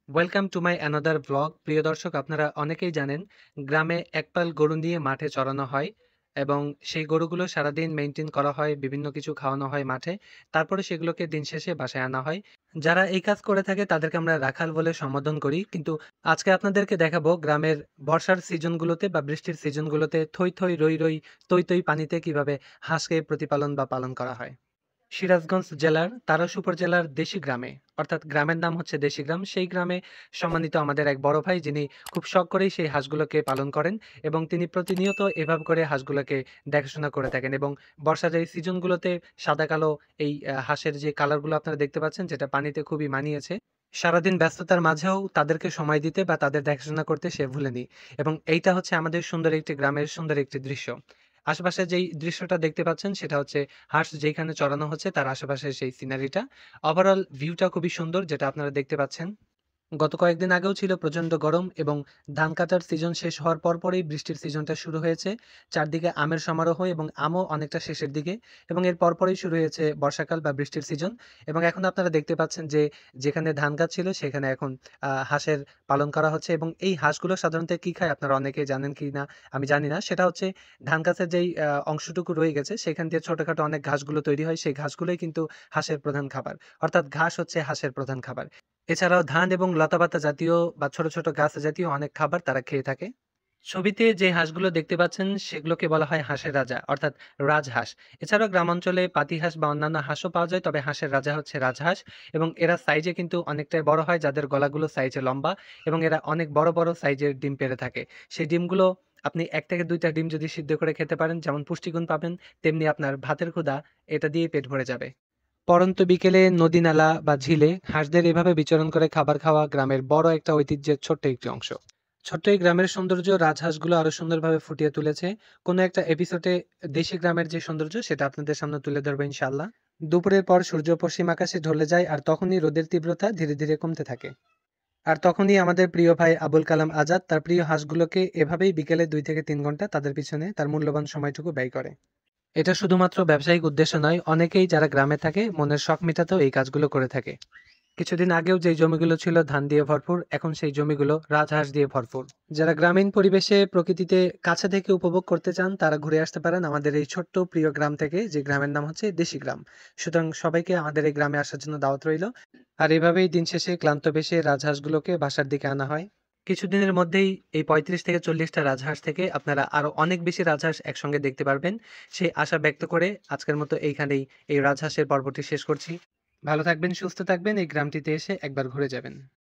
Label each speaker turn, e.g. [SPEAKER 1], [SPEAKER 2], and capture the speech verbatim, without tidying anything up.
[SPEAKER 1] Welcome to my another blog. প্রিয় দর্শক, আপনারা অনেকেই জানেন গ্রামে একপাল গরু নিয়ে মাঠে চরানো হয় এবং সেই গরুগুলো সারাদিন মেনটেন করা হয়, বিভিন্ন কিছু খাওয়ানো হয় মাঠে। তারপরে সেগুলোকে দিন শেষে বাসায় আনা হয়। যারা এই কাজ করে থাকে তাদেরকে আমরা রাখাল বলে সম্বোধন করি। কিন্তু আজকে আপনাদেরকে দেখাবো গ্রামের বর্ষার সিজনগুলোতে বা বৃষ্টির সিজনগুলোতে থই থই রই রই তৈ তৈ পানিতে কিভাবে হাঁসকে প্রতিপালন বা পালন করা হয়। সিরাজগঞ্জ জেলার তারস উপজেলার দেশি গ্রামে, অর্থাৎ গ্রামের নাম হচ্ছে দেশি গ্রাম, সেই গ্রামে সম্মানিত আমাদের এক বড় ভাই, যিনি খুব শখ করেই সেই হাঁসগুলোকে পালন করেন এবং তিনি প্রতিনিয়ত এভাবে করে হাঁসগুলোকে দেখাশোনা করে থাকেন। এবং বর্ষার এই সিজনগুলোতে সাদা কালো এই আহ, হাঁসের যে কালারগুলো আপনারা দেখতে পাচ্ছেন, যেটা পানিতে খুবই মানিয়েছে, সারাদিন ব্যস্ততার মাঝেও তাদেরকে সময় দিতে বা তাদের দেখাশোনা করতে সে ভুলেনি। এবং এইটা হচ্ছে আমাদের সুন্দর একটি গ্রামের সুন্দর একটি দৃশ্য। আশেপাশে যেই দৃশ্যটা দেখতে পাচ্ছেন সেটা হচ্ছে হাঁস যেখানে চড়ানো হচ্ছে তার আশেপাশে সেই সিনারিটা। ওভারঅল ভিউটা খুবই সুন্দর, যেটা আপনারা দেখতে পাচ্ছেন। গত কয়েকদিন আগেও ছিল প্রচণ্ড গরম এবং ধান কাটার সিজন শেষ হওয়ার পরপরই বৃষ্টির সিজনটা শুরু হয়েছে। চারদিকে আমের সমারোহ এবং আমও অনেকটা শেষের দিকে, এবং এর পরপরই শুরু হয়েছে বর্ষাকাল বা বৃষ্টির সিজন। এবং এখন আপনারা দেখতে পাচ্ছেন যে যেখানে ধান গাছ ছিল সেখানে এখন আহ, হাঁসের পালন করা হচ্ছে। এবং এই হাঁসগুলো সাধারণত কি খায় আপনারা অনেকে জানেন কি না আমি জানি না, সেটা হচ্ছে ধান গাছের যেই আহ, অংশটুকু রয়ে গেছে সেখান দিয়ে ছোটখাটো অনেক ঘাসগুলো তৈরি হয়, সেই ঘাসগুলোই কিন্তু হাঁসের প্রধান খাবার। অর্থাৎ ঘাস হচ্ছে হাঁসের প্রধান খাবার। এছাড়াও ধান এবং লতাপাতা জাতীয় বা ছোট ছোট গাছ জাতীয় অনেক খাবার তারা খেয়ে থাকে। ছবিতে যে হাঁসগুলো দেখতে পাচ্ছেন সেগুলোকে বলা হয় হাঁসের রাজা, অর্থাৎ রাজহাঁস। এছাড়াও গ্রামাঞ্চলে পাতিহাঁস বা অন্যান্য হাঁসও পাওয়া যায়, তবে হাঁসের রাজা হচ্ছে রাজহাঁস। এবং এরা সাইজে কিন্তু অনেকটাই বড় হয়, যাদের গলাগুলো সাইজে লম্বা, এবং এরা অনেক বড় বড় সাইজের ডিম পেড়ে থাকে। সেই ডিমগুলো আপনি এক থেকে দুইটা ডিম যদি সিদ্ধ করে খেতে পারেন, যেমন পুষ্টিগুণ পাবেন, তেমনি আপনার ভাতের ক্ষুধা এটা দিয়ে পেট ভরে যাবে। পড়ন্ত বিকেলে নদী নালা বা ঝিলে হাঁসদের এভাবে বিচরণ করে খাবার খাওয়া গ্রামের বড় একটা ঐতিহ্যের ছোট্ট একটি অংশ। ছোট্ট এই গ্রামের সৌন্দর্য রাজহাঁসগুলো আরো সুন্দরভাবে ফুটিয়ে তুলেছে। কোনো একটা এপিসোডে দেশি গ্রামের যে সৌন্দর্য সেটা আপনাদের সামনে তুলে ধরবো ইনশাল্লাহ। দুপুরের পর সূর্য পশ্চিম আকাশে ঢলে যায়, আর তখনই রোদের তীব্রতা ধীরে ধীরে কমতে থাকে। আর তখনই আমাদের প্রিয় ভাই আবুল কালাম আজাদ তার প্রিয় হাঁসগুলোকে এভাবেই বিকেলে দুই থেকে তিন ঘন্টা তাদের পিছনে তার মূল্যবান সময়টুকু ব্যয় করে। এটা শুধুমাত্র ব্যবসায়িক উদ্দেশ্য নয়, অনেকেই যারা গ্রামে থাকে মনের শখ মেটাতেও এই কাজগুলো করে থাকে। কিছুদিন আগেও যেই জমিগুলো ছিল ধান দিয়ে ভরপুর, এখন সেই জমিগুলো রাজহাঁস দিয়ে ভরপুর। যারা গ্রামীণ পরিবেশে প্রকৃতিতে কাছে থেকে উপভোগ করতে চান তারা ঘুরে আসতে পারেন আমাদের এই ছোট্ট প্রিয় গ্রাম থেকে, যে গ্রামের নাম হচ্ছে দেশি গ্রাম। সুতরাং সবাইকে আমাদের এই গ্রামে আসার জন্য দাওয়াত রইল। আর এভাবেই দিন শেষে ক্লান্ত বেশে রাজহাঁসগুলোকে বাসার দিকে আনা হয়। কিছুদিনের মধ্যেই এই পঁয়ত্রিশ থেকে চল্লিশটা রাজহাঁস থেকে আপনারা আরো অনেক বেশি রাজহাঁস একসঙ্গে দেখতে পারবেন, সেই আশা ব্যক্ত করে আজকের মতো এইখানেই এই রাজহাঁসের পর্বটি শেষ করছি। ভালো থাকবেন, সুস্থ থাকবেন, এই গ্রামটিতে এসে একবার ঘুরে যাবেন।